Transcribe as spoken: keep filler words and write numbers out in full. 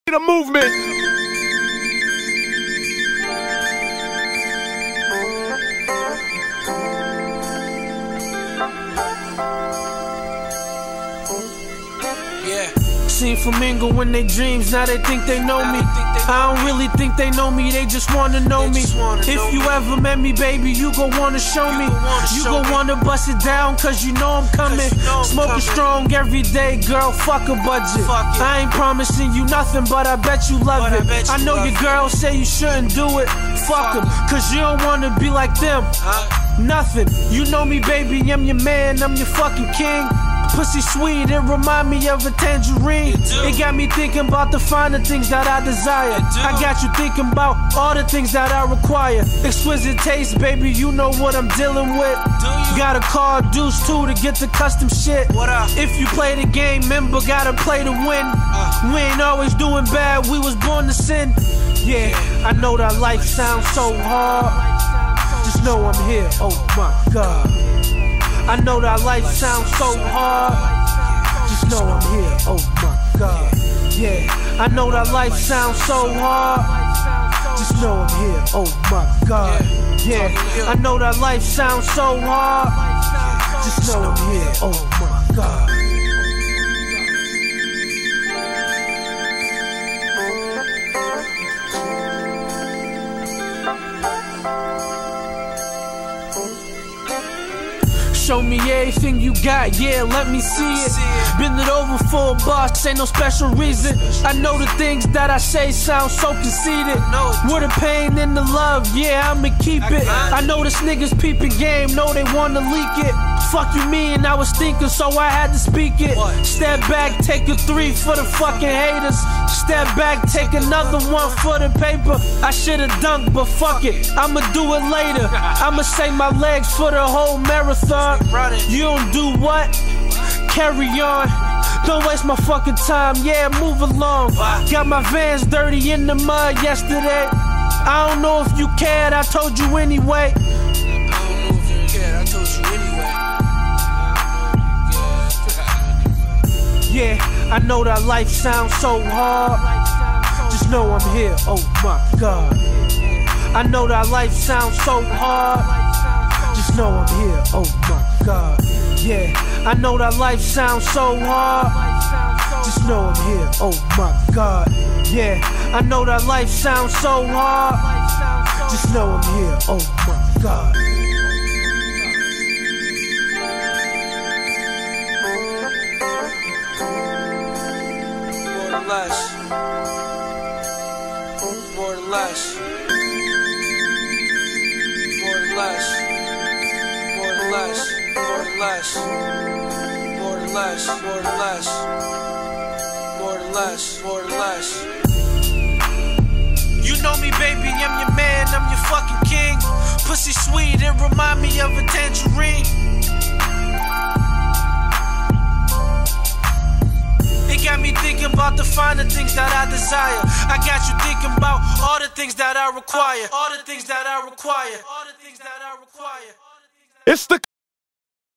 The movement. Yeah. Seen flamingo in their dreams, now they think they know me. I don't really think they know me, they just wanna know me. If you ever met me, baby, you gon' wanna show me. You gon' wanna bust it down, cause you know I'm coming. Smoking strong every day, girl, fuck a budget. I ain't promising you nothing, but I bet you love it. I know your girls say you shouldn't do it. Fuck them, cause you don't wanna be like them. Nothing, you know me, baby, I'm your man, I'm your fucking king. Pussy sweet, it remind me of a tangerine. It got me thinking about the finer things that I desire. I got you thinking about all the things that I require. Exquisite taste, baby, you know what I'm dealing with. Got a car, Deuce two to get the custom shit. If you play the game, remember, gotta play to win. We ain't always doing bad, we was born to sin. Yeah, I know that life sounds so hard. Just know I'm here, oh my God. I know that life sounds so hard. Just know I'm here, oh my God. Yeah, I know that life sounds so hard. Just know I'm here, oh my God. Yeah, I know that life sounds so hard. Just know I'm here, oh my God. Show me everything you got, yeah, let me see it. Bend it over for a boss, ain't no special reason. I know the things that I say sound so conceited. With the pain and the love, yeah, I'ma keep it. I know this niggas peeping game, know they wanna leak it. Fuck you mean, I was thinking, so I had to speak it. Step back, take a three for the fucking haters. Step back, take another one for the paper. I should've dunked, but fuck it, I'ma do it later. I'ma save my legs for the whole marathon. You don't do what? Carry on. Don't waste my fucking time, yeah, move along. Got my Vans dirty in the mud yesterday. I don't know if you cared, I told you anyway. I don't know if you cared, I told you anyway. Yeah, I know that life sounds so hard. Just know I'm here, oh my God. I know that life sounds so hard. Just know I'm here, oh my God. Yeah, I know that life sounds so hard. Just know I'm here, oh my God. Yeah, I know that life sounds so hard. Just know I'm here, oh my God. More than less. More than less. More than less. More than less, more than less, more than less, more than less, more than less, more than less. You know me, baby, I'm your man, I'm your fucking king. Pussy sweet, it remind me of a tangerine. It got me thinking about the finer things that I desire. I got you thinking about all the things that I require. All the things that I require. All the things that I require. It's the